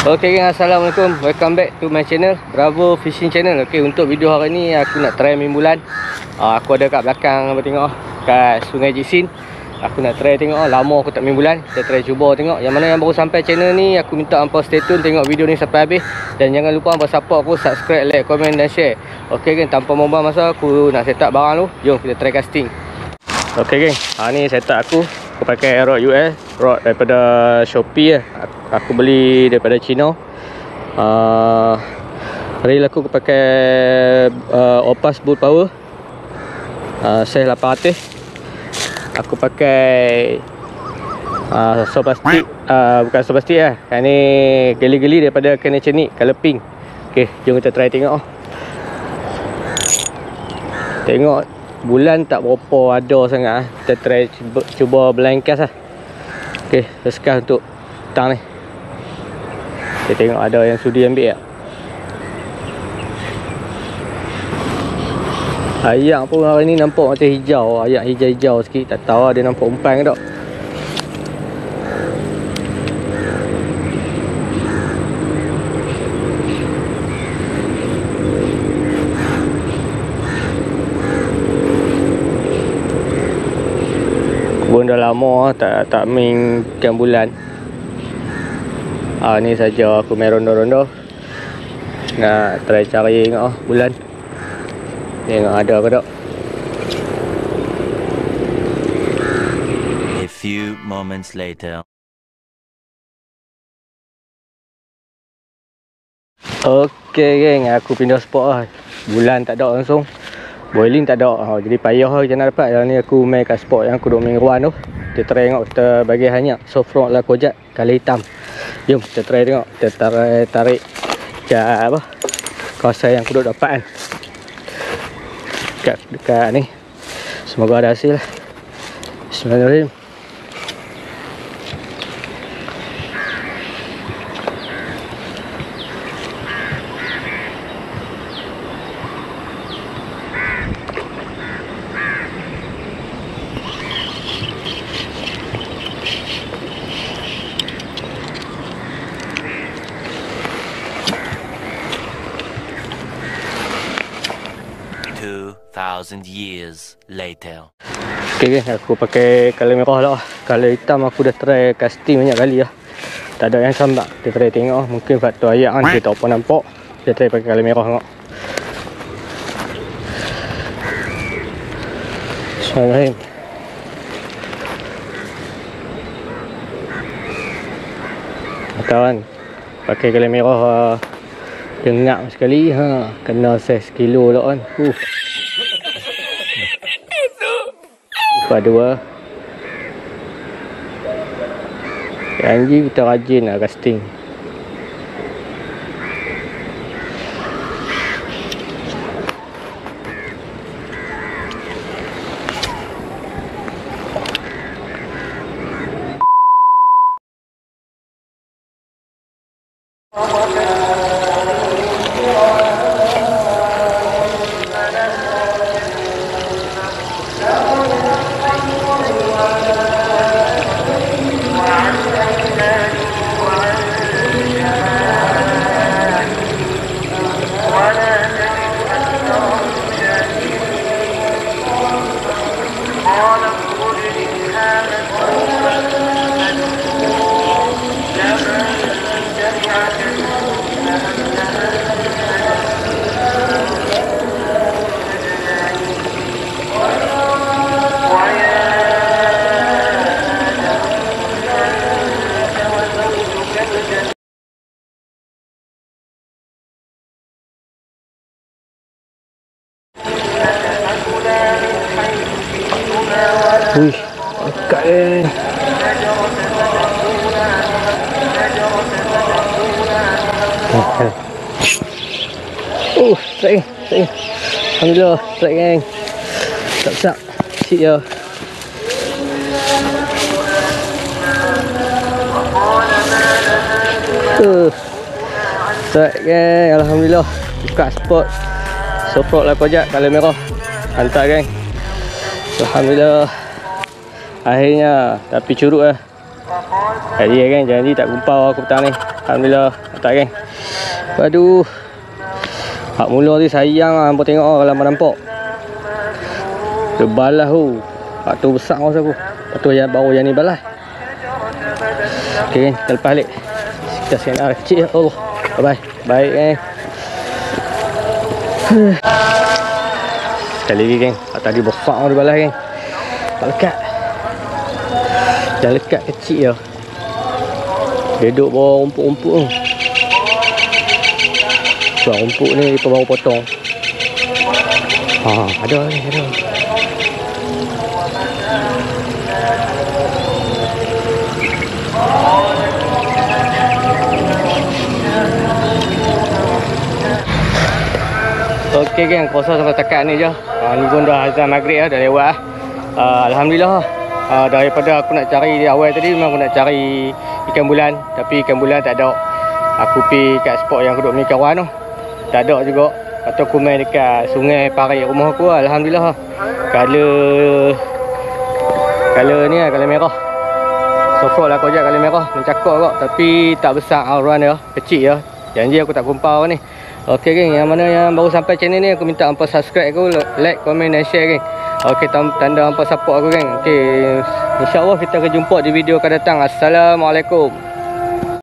Okay geng, assalamualaikum. Welcome back to my channel, Bravo Fishing Channel. Okay, untuk video hari ni aku nak try main bulan. Aku ada kat belakang, apa tengok kat Sungai Jisin. Aku nak try tengok, lama aku tak main bulan. Kita try cuba tengok. Yang mana yang baru sampai channel ni, aku minta hampa stay tune tengok video ni sampai habis. Dan jangan lupa hampa support aku, subscribe, like, komen dan share. Okay geng, tanpa membuang masa, aku nak set up barang tu. Jom kita try casting. Okay geng, ni set up aku. Aku pakai rod US, rod daripada Shopee . Aku beli daripada China. Reel aku pakai Opus Bull Power, size 800. Aku pakai so plastik, bukan so plastik lah. Yang ni geli-geli daripada Kenechenic, color pink. Okay, jom kita try tengok. Tengok bulan tak berapa ada sangat. Kita try cuba blind cast lah. Okay, let's cast untuk petang ni. Kita tengok ada yang sudi ambil tak. Ayak pun hari ni nampak macam hijau. Ayak hijau-hijau sikit. Tak tahu dia nampak umpan ke tak. Pun dah lama tak main ikan bulan. Ni saja aku main ronda-ronda. Nak try cari tengok bulan. Tengok ada ke tak. A few moments later. Okey geng, aku pindah spot lah. Bulan tak ada langsung. Boiling tak ada. Jadi payah lah macam nak dapat. Yang ni aku main kat spot yang aku duk main ruan tu. Kita try tengok, kita bagi hanyak soft rock lah kojak kala hitam. Jom kita try tengok. Kita tarik kat apa, kawasan yang aku duk dapat kan. Dekat ni. Semoga ada hasil. Bismillahirrahmanirrahim. Thousand years later. Okay guys, aku pakai color merah lah. Color hitam aku dah try casting banyak kali lah. Tak ada yang sambat. Kita try tengok. Mungkin faktor ayak kan, kita tak apa nampak. Kita try pakai color merah tengok. Bismillahirrahmanirrahim. Kawan, pakai color merah dengak sekali. Kena size kilo lah kan. Dua. Janji kita rajin lah casting. Wih, dekat ni. Strike ni. Alhamdulillah, strike geng. Tak besar. Cik je. Strike geng, alhamdulillah. Buka spot. Soprok lah kojak, color merah. Hantar geng. Alhamdulillah. Akhirnya, tapi curut lah. Jadi kan, janji tak gumpau aku petang ni. Alhamdulillah, tak kan. Aduh. Hak mula ni sayang lah, hampa tengok lah kalau hampa nampak. Dia balas tu. Hak tu besar masa aku. Lepas tu yang baru yang ni balas. Okay kan, kita lepas balik. Kita siap kecil. Allah. Bye-bye. Baik kan. Sekali lagi kan. Hak tadi besar dia balas kan. Tak lekat. Dah lekat kecil je. Dia duduk bawah rumput-rumput tu. Tuan rumput ni dia baru potong. Ada ni, ada. Okey geng, puasa sampai takat ni je. Ni pun dah azan maghrib dah lewat lah. Alhamdulillah. Daripada aku nak cari di awal tadi, memang aku nak cari ikan bulan, tapi ikan bulan tak ada. Aku pergi kat spot yang aku duduk dengan kawan tu, tak ada juga. Atau aku main dekat sungai parit rumah aku. Alhamdulillah. Color ni lah, color merah. So far lah aku ajak color merah, mencakap kok, tapi tak besar auran dia, kecil je. Janji aku tak kumpau ni. Okey geng, yang mana yang baru sampai channel ni, aku minta hampa subscribe aku, like, komen dan share geng. Okey, tanda hampa support aku geng. Okey, insya-Allah kita akan jumpa di video akan datang. Assalamualaikum.